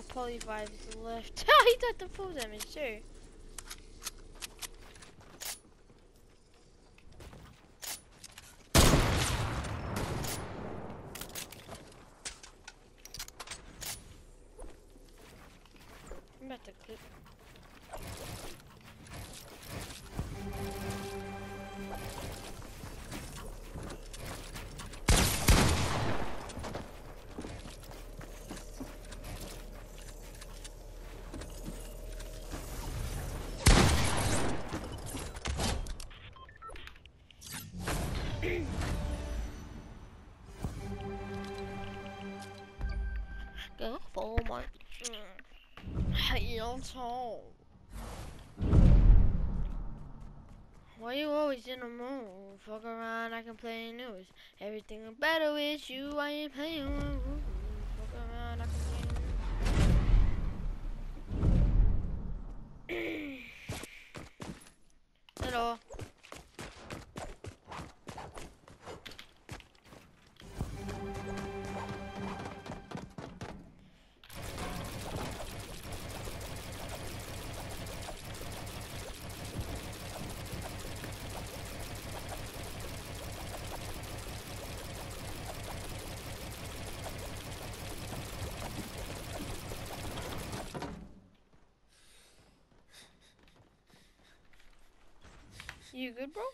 Polyvibe's left. He took the full damage too. I'm about to clip. Go for my heel toe. Why you always in the mood? Fuck around, I can play news. Everything better with you, I ain't playing with you. Fuck around, I can play news. Hello. You good, bro?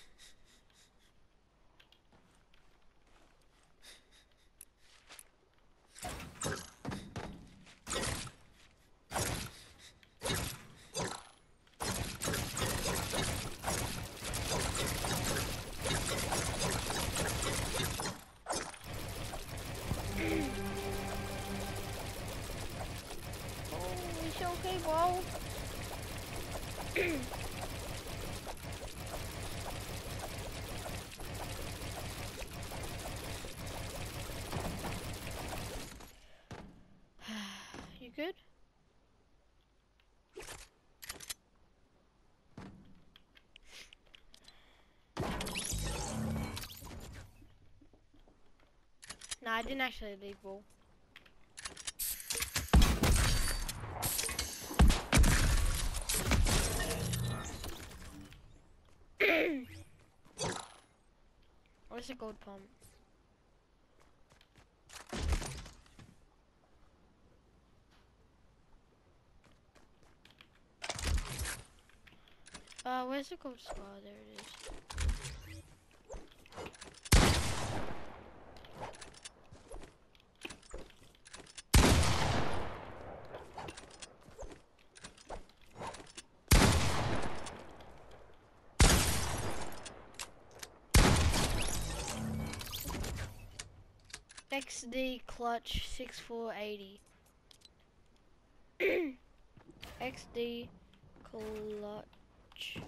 Oh, it's okay, bro. You good? Nah, I didn't actually leave, bro. Where's the gold pump? Where's the gold scar? There it is. XD clutch 6480. XD clutch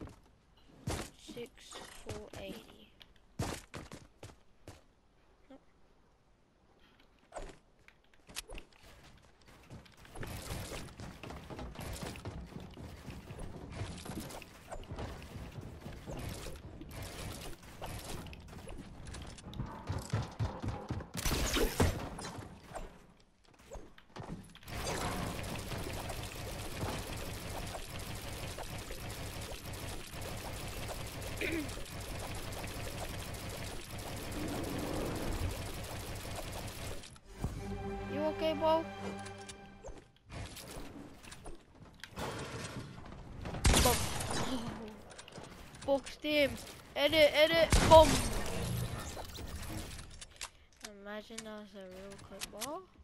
6480. You okay, bro? Boxed him. Edit, boom. Imagine that was a real quick ball.